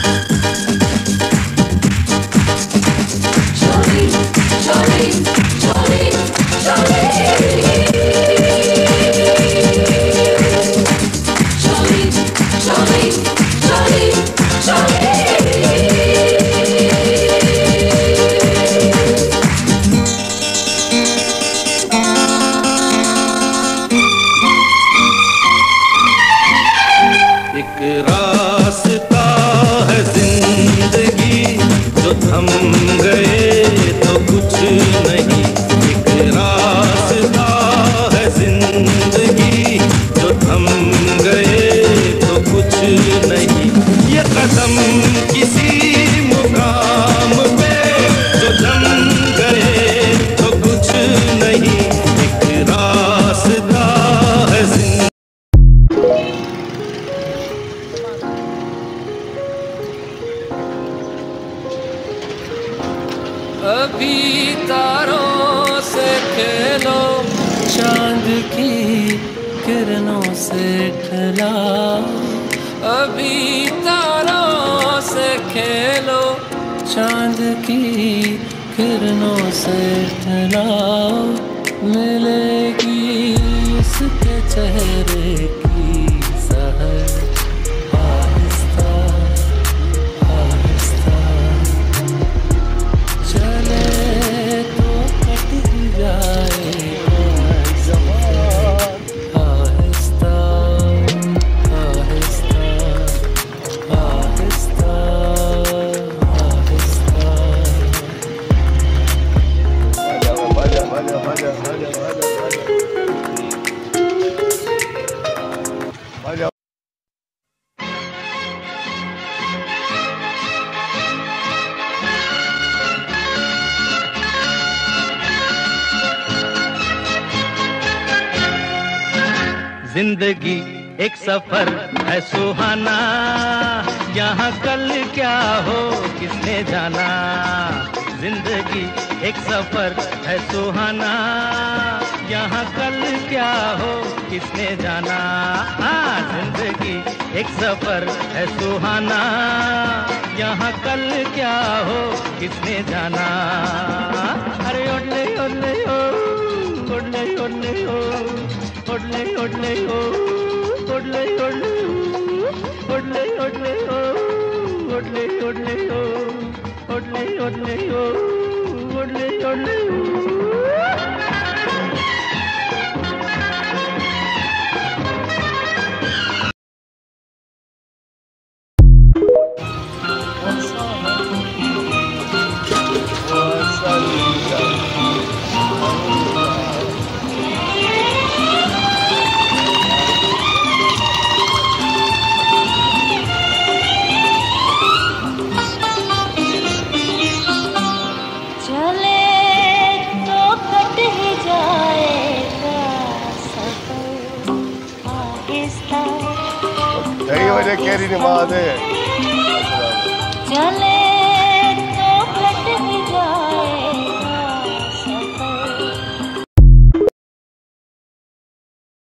अभी तारों से खेलो, चांद की किरणों से ठहराओ। अभी तारों से खेलो, चांद की किरणों से ठहराओ। मिलेगी उसके चेहरे की सहर आहिस्ता आहिस्ता। चले तो कट ही जाएगा आहिस्ता आहिस्ता आहिस्ता जिंदगी एक सफर है सुहाना, यहाँ कल क्या हो किसने जाना। जिंदगी एक सफर है सुहाना, यहाँ कल क्या हो किसने जाना। हाँ, जिंदगी एक सफर है सुहाना, यहाँ कल क्या हो किसने जाना। अरे ओडले ओडले ओ, ओडले ओडले ओ, ओडले ओडले ओ, ओडले ओडले ओ, ओडले ओडले ओ, ओडले ओडले ओ, ओडले ओडले ओ, ओडले ओडले ओ। कैरी ने माँ दे चले